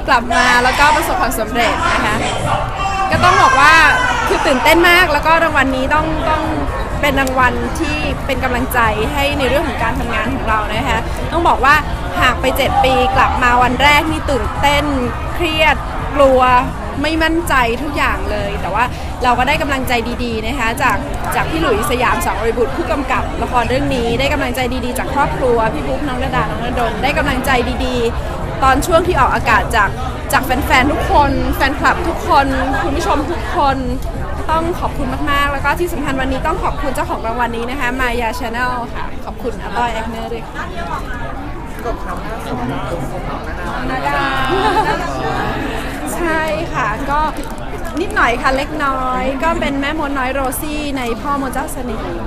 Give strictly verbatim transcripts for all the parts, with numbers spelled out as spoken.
กลับมาแล้วก็ประสบความสำเร็จนะคะก็ต้องบอกว่าคือตื่นเต้นมากแล้วก็รางวัลนี้ต้องต้องเป็นรางวัลที่เป็นกำลังใจให้ในเรื่องของการทำงานของเรานะคะต้องบอกว่าห่างไปเจ็ดปีกลับมาวันแรกนี่ตื่นเต้นเครียดกลัวไม่มั่นใจทุกอย่างเลยแต่ว่าเราก็ได้กำลังใจดีๆนะคะจากจากพี่หลุยส์สยามสองอริบุตรผู้กำกับละครเรื่องนี้ได้กำลังใจดีๆจากครอบครัวพี่บุ๊กน้องณดาน้องณดลได้กำลังใจดีๆตอนช่วงที่ออกอากาศจากจากแฟนๆทุกคนแฟนคลับทุกคนคุณผู้ชมทุกคนต้องขอบคุณมากๆแล้วก็ที่สำคัญวันนี้ต้องขอบคุณเจ้าของรางวัลนี้นะคะมายาชาแนลค่ะขอบคุณอาต้อยแอคเนอร์ด้วยค่ะกบคำหน้าสมน้องนาดาใช่ค่ะก็นิดหน่อยค่ะเล็กน้อยก็เป็นแม่มดน้อยโรซี่ในพ่อมดเจ้าเสน่ห์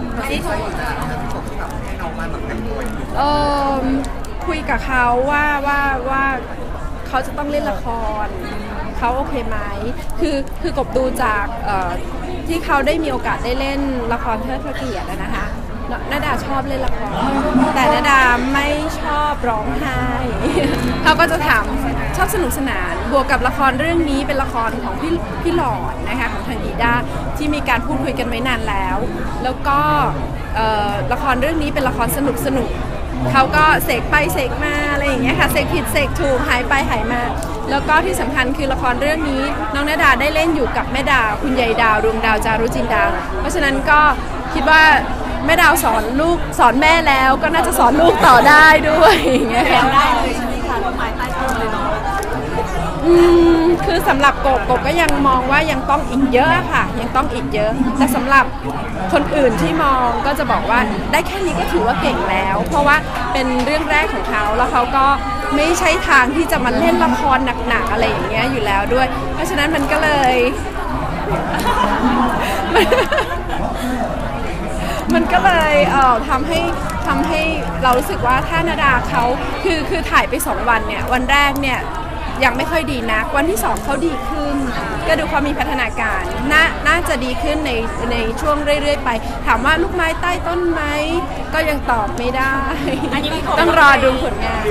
เออคุยกับเขาว่าว่าว่าเขาจะต้องเล่นละครเขาโอเคไหมคือคือกบดูจากที่เขาได้มีโอกาสได้เล่นละครเทิดพระเกียรตินะคะณดาชอบเล่นละครแต่ณดาไม่ชอบร้องไห้เขาก็จะถามชอบสนุกสนานบวกกับละครเรื่องนี้เป็นละครของพี่พี่หลอดนะคะของทางดีด้าที่มีการพูดคุยกันไว้นานแล้วแล้วก็ละครเรื่องนี้เป็นละครสนุกสนุกเขาก็เสกไปเสกมาอะไรอย่างเงี้ยค่ะเสกผิดเสกถูกหายไปหายมาแล้วก็ที่สำคัญคือละครเรื่องนี้น้องณดาได้เล่นอยู่กับแม่ดาวคุณยายดาวดวงดาวจารุจินดาเพราะฉะนั้นก็คิดว่าแม่ดาวสอนลูกสอนแม่แล้วก็น่าจะสอนลูกต่อได้ด้วยอย่างเงี้ยค่ะได้เลยใช่ไหมคะลูกไม้ใต้ต้นเลยเนาะอืมคือสำหรับกบกบก็ยังมองว่ายังต้องอีกเยอะค่ะยังต้องอีกเยอะแต่สำหรับคนอื่นที่มองก็จะบอกว่าได้แค่นี้ก็ถือว่าเก่งแล้วเพราะว่าเป็นเรื่องแรกของเขาแล้วเขาก็ไม่ใช่ทางที่จะมาเล่นละครหนักๆอะไรอย่างเงี้ยอยู่แล้วด้วยเพราะฉะนั้นมันก็เลยมันก็เลยเอ่อทำให้ทำให้เรารู้สึกว่าถ้าณดาเขาคือคือถ่ายไปสองวันเนี่ยวันแรกเนี่ยยังไม่ค่อยดีนักวันที่สองเขาดีขึ้นก็ดูความมีพัฒนาการน่าน่าจะดีขึ้นในในช่วงเรื่อยๆไปถามว่าลูกไม้ใต้ต้นไหมก็ยังตอบไม่ได้ต้องรอดูผลงาน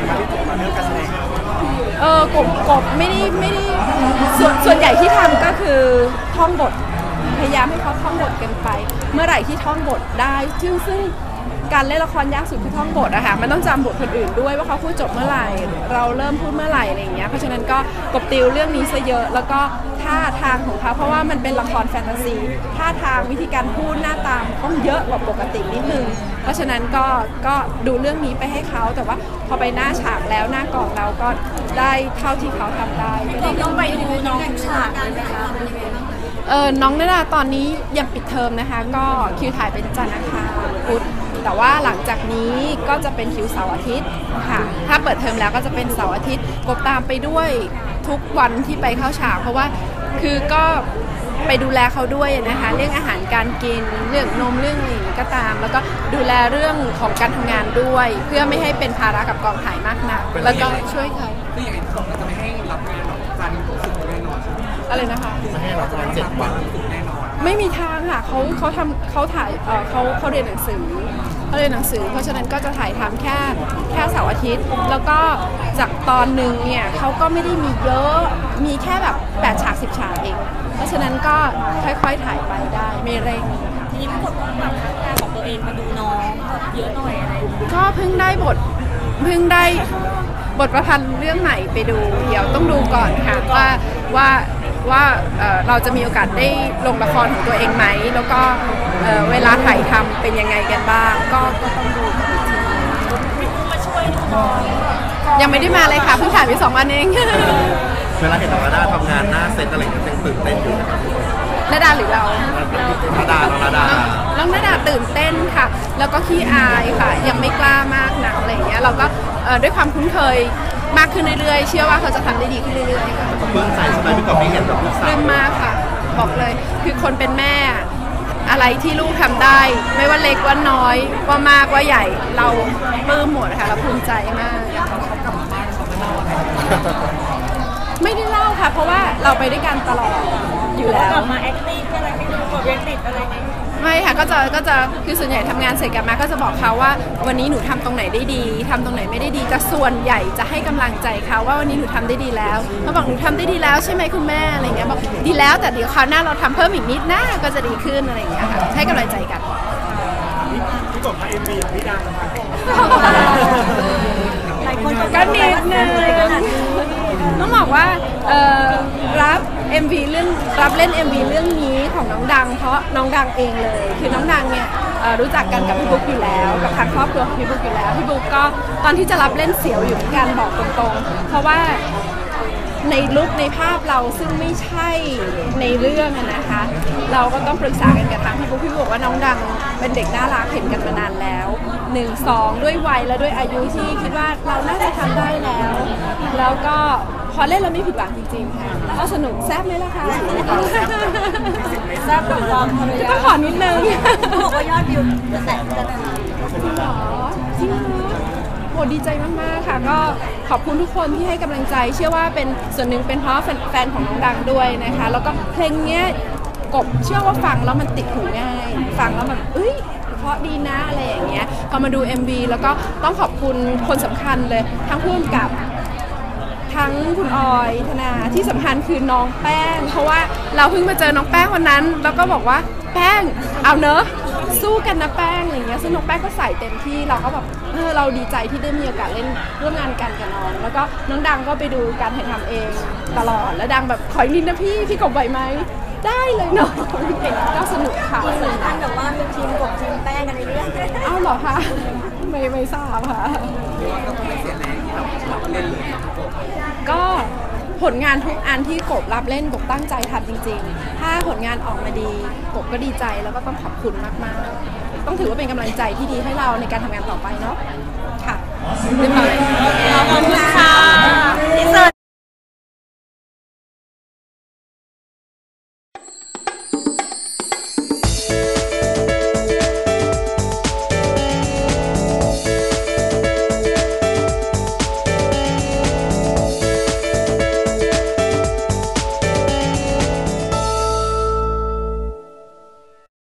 เออกบกบไม่ได้ไม่ได้ส่วนส่วนใหญ่ที่ทำก็คือท่องบทพยายามให้เขาท่องบทกันไปเมื่อไหร่ที่ท่องบทได้ซึ่งซึ่งการเล่นละครยากสุดคือท่องบทอะค่ะมันต้องจำบทคนอื่นด้วยว่าเขาพูดจบเมื่อไหร่เราเริ่มพูดเมื่อไหร่อะไรอย่างเงี้ยเพราะฉะนั้นก็กบติวเรื่องนี้ซะเยอะแล้วก็ท่าทางของเขาเพราะว่ามันเป็นละครแฟนตาซีท่าทางวิธีการพูดหน้าตาต้องเยอะกว่าปกตินิดนึงเพราะฉะนั้นก็ก็ดูเรื่องนี้ไปให้เขาแต่ว่าพอไปหน้าฉากแล้วหน้ากองเราก็ได้เท่าที่เขาทำได้ต้องไปดูน้องฉากกันนะคะเออน้องณดาตอนนี้ยังปิดเทอมนะคะก็คิวถ่ายเป็นจันทร์อังคารพุธแต่ว่าหลังจากนี้ก็จะเป็นคิวเสาร์อาทิตย์ค่ะถ้าเปิดเทอมแล้วก็จะเป็นเสาร์อาทิตย์กบตามไปด้วยทุกวันที่ไปเข้าฉากเพราะว่าคือก็ไปดูแลเขาด้วยนะคะเรื่องอาหารการกินเรื่องนมเรื่องนี้ก็ตามแล้วก็ดูแลเรื่องของการทำงานด้วยเพื่อไม่ให้เป็นภาระกับกองถ่ายมากนักแล้วก็ช่วยเขาคืออย่างที่บอกเราจะไม่ให้รับงานแบบจันทร์สุดแน่นอนอะไรนะคะไม่ให้รับงานเจ็ดวันแน่นอนไม่มีทางค่ะเขาเขาทำเขาถ่ายเออเขาเขาเรียนหนังสือเขาเรียนหนังสือเพราะฉะนั้นก็จะถ่ายทำแค่แค่เสาร์อาทิตย์แล้วก็จากตอนหนึ่งเนี่ยเขาก็ไม่ได้มีเยอะมีแค่แบบแปดฉากสิบฉากเองเพราะฉะนั้นก็ค่อยๆถ่ายไปได้ไม่เร่งทีนี้มันกดต้องแบบการของตัวเองมาดูน้องเยอะหน่อยอะไรก็เพิ่งได้บทเพิ่งได้บทประพันธ์เรื่องใหม่ไปดูเดี๋ยวต้องดูก่อนค่ะว่าว่าว่าเราจะมีโอกาสได้ลงละครของตัวเองไหมแล้วก็เวลาถ่ายทำเป็นยังไงกันบ้างก็ก็ต้องดูมาช่วยยังไม่ได้มาเลยค่ะเพิ่งถ่ายไปสองวันเองเวลาเห็นน้องณดาทำงานหน้าเซตอะไรก็ยังตื่นเต้นอยู่ณดาหรือเราณดาน้องณดาน้องณดาตื่นเต้นค่ะแล้วก็ขี้อายค่ะยังไม่กล้ามากนักอะไรอย่างเงี้ยเราก็ด้วยความคุ้นเคยมากขึ้นเรื่อยๆเชื่อว่าเขาจะทำได้ดีขึ้นเรื่อยๆค่ะเพิ่งใส่สบายพี่กบไม่เห็นแบบลูกสาวเริ่มมากค่ะบอกเลยคือคนเป็นแม่อะไรที่ลูกทำได้ไม่ว่าเล็กว่าน้อยว่ามากว่าใหญ่เราปลื้มหมดค่ะเราภูมิใจมากไม่ได้เล่าค่ะเพราะว่าเราไปด้วยกันตลอดอยู่แล้วกลับมาแอคติ้งอะไรให้ดูแบบยังติดอะไรไหมไม่ค่ะก็จะก็จะคือส่วนใหญ่ทำงานเสร็จกลับมาก็จะบอกเขาว่าวันนี้หนูทำตรงไหนได้ดีทำตรงไหนไม่ได้ดีแต่ส่วนใหญ่จะให้กำลังใจเขาว่าวันนี้หนูทำได้ดีแล้วเขาบอกหนูทำได้ดีแล้วใช่ไหมคุณแม่อะไรเงี้ยบอกดีแล้วแต่เดี๋ยวคราวหน้าเราทำเพิ่มอีกนิดนะก็จะดีขึ้นอะไรอย่างเงี้ยค่ะให้กำลังใจกันพี่กบมาเอ็มวีพี่ดังมาหลายคนก็ก็นิดนึงต้องบอกว่าเอ่อรับ เอ็ม วี เรื่องรับเล่น เอ็ม วี เรื่องนี้ของน้องดังเพราะน้องดังเองเลยคือน้องดังเนี่ยเอ่อรู้จักกันกับพี่บุ๊กอยู่แล้วกับทางครอบครัวของพี่บุ๊กอยู่แล้วพี่บุ๊กก็ตอนที่จะรับเล่นเสียวอยู่เหมือนกันบอกตรงๆเพราะว่าในลุคในภาพเราซึ่งไม่ใช่ในเรื่องอะนะคะเราก็ต้องปรึกษากันกับทางพี่บุ๊กพี่บุ๊กบอกว่าน้องดังเป็นเด็กน่ารักเห็นกันมานานแล้วหนึ่งสองด้วยวัยและด้วยอายุที่คิดว่าเราน่าจะทำได้แล้วแล้วก็พอเล่นเราไม่ผิดหวังจริงๆค่ะก็สนุกแซ่บไหมล่ะคะแซ่บกับความภรรยาต้องขอนิดนึงบอกว่ายอดวิวจะแตะจะแตะจริงเหรอจริงเหรอโหดีใจมากๆค่ะก็ขอบคุณทุกคนที่ให้กำลังใจเชื่อว่าเป็นส่วนหนึ่งเป็นเพราะแฟนของน้องดังด้วยนะคะแล้วก็เพลงเนี้ยกบเชื่อว่าฟังแล้วมันติดหูง่ายฟังแล้วมันเอ้ยเพราะดีนะอะไรอย่างเงี้ยพอมาดู เอ็ม วี แล้วก็ต้องขอบคุณคนสำคัญเลยทั้งผู้กำกับทั้งคุณออยธนาที่สำคัญคือน้องแป้งเพราะว่าเราเพิ่งมาเจอน้องแป้งวันนั้นแล้วก็บอกว่าแป้งเอาเนอะสู้กันนะแป้งอะไรเงี้ยซึ่งน้องแป้งก็ใส่เต็มที่เราก็แบบเออเราดีใจที่ได้มีโอกาสเล่นร่วมงานกันกับน้องแล้วก็น้องดังก็ไปดูการถ่ายทำเองตลอดแล้วดังแบบขออีกนิดนะพี่พี่กบไหวไหมได้เลยเนาะก็สนุกค่ะเหมือนกันแบบว่าเป็นทีมกบทีมแป้งกันในเรื่องอ้าวเหรอคะไม่ไม่ทราบค่ะก็ผลงานทุกอันที่กบรับเล่นกบตั้งใจทำจริงๆถ้าผลงานออกมาดีกบก็ดีใจแล้วก็ต้องขอบคุณมากๆต้องถือว่าเป็นกำลังใจที่ดีให้เราในการทำงานต่อไปเนาะค่ะขอบคุณค่ะ